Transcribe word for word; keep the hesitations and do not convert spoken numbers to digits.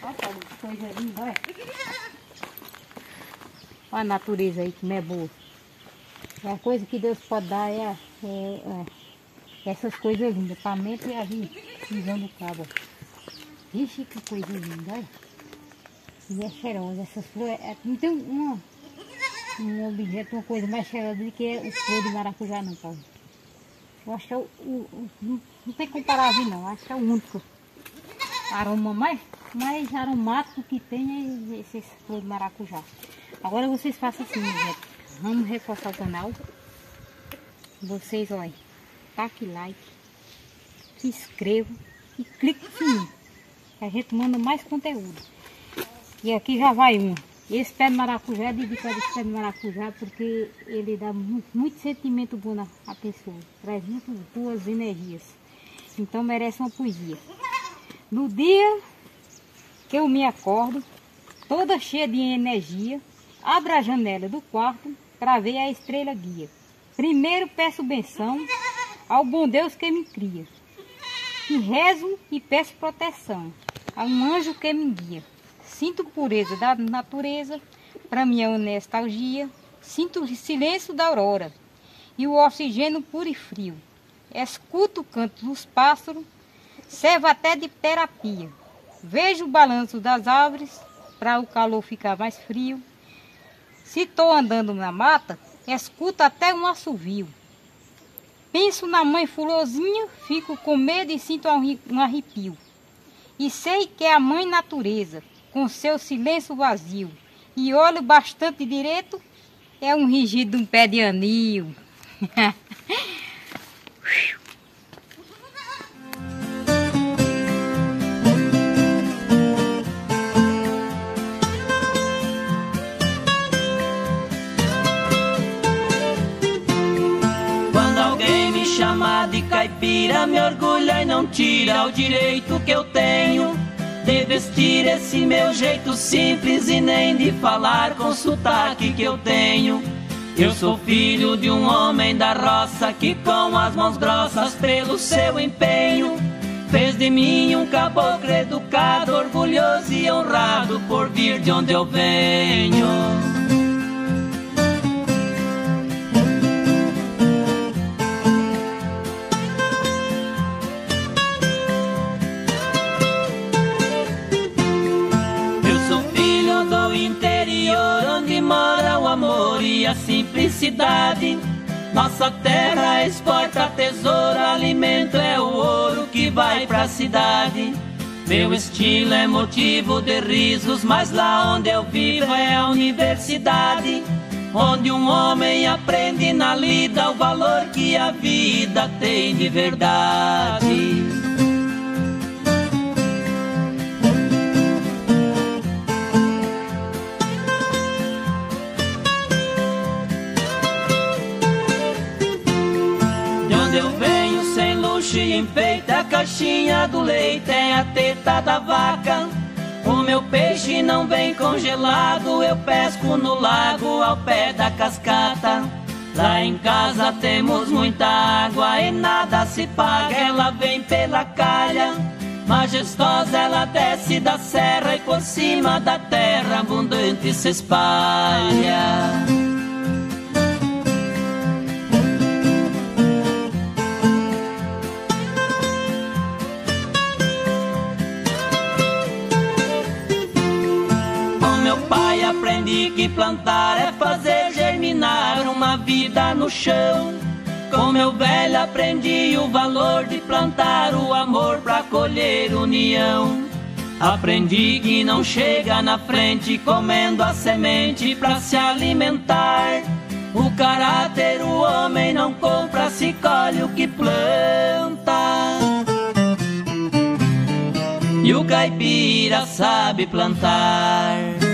Olha que coisa linda, olha. Olha a natureza aí, como é boa. A coisa que Deus pode dar é, é, é essas coisas lindas. Pamenta e a gente pisando o cabo. Vixe, que coisa linda, olha. E é cheirosa. Essas flores. É, não tem uma, um objeto, uma coisa mais cheirosa do que o flor de maracujá, não, Paulo. Eu acho que é o, o, o não, não tem comparável, não. Acho que é o único aroma mais, mais aromático que tem é esse flor de maracujá. Agora vocês façam assim, gente. Vamos reforçar o canal. Vocês, olha, taque like, se inscrevam e clique no sininho, que a gente manda mais conteúdo. E aqui já vai um. Esse pé de maracujá, dedicar esse pé de maracujá, porque ele dá muito, muito sentimento bom na a pessoa. Traz muito boas energias. Então merece uma poesia. No dia que eu me acordo, toda cheia de energia, abro a janela do quarto para ver a estrela guia. Primeiro peço benção ao bom Deus que me cria. E rezo e peço proteção a um anjo que me guia. Sinto pureza da natureza para minha nostalgia. Sinto o silêncio da aurora e o oxigênio puro e frio. Escuto o canto dos pássaros, servo até de terapia. Vejo o balanço das árvores para o calor ficar mais frio. Se estou andando na mata, escuto até um assovio. Penso na mãe fulozinha, fico com medo e sinto um arrepio. E sei que é a mãe natureza, com seu silêncio vazio. E olho bastante direito, é um rigido de um pé de anil. Chamar de caipira me orgulha e não tira o direito que eu tenho de vestir esse meu jeito simples e nem de falar com o sotaque que eu tenho. Eu sou filho de um homem da roça que com as mãos grossas pelo seu empenho fez de mim um caboclo educado, orgulhoso e honrado por vir de onde eu venho. Mora o amor e a simplicidade. Nossa terra exporta tesouro, alimento é o ouro que vai pra cidade. Meu estilo é motivo de risos, mas lá onde eu vivo é a universidade, onde um homem aprende na lida o valor que a vida tem de verdade. Eu venho sem luxo e enfeita a caixinha do leite, é a teta da vaca. O meu peixe não vem congelado, eu pesco no lago ao pé da cascata. Lá em casa temos muita água e nada se paga, ela vem pela calha. Majestosa ela desce da serra e por cima da terra abundante se espalha. Aprendi que plantar é fazer germinar uma vida no chão. Com meu velho aprendi o valor de plantar o amor pra colher união. Aprendi que não chega na frente comendo a semente pra se alimentar. O caráter o homem não compra, se colhe o que planta. E o caipira sabe plantar.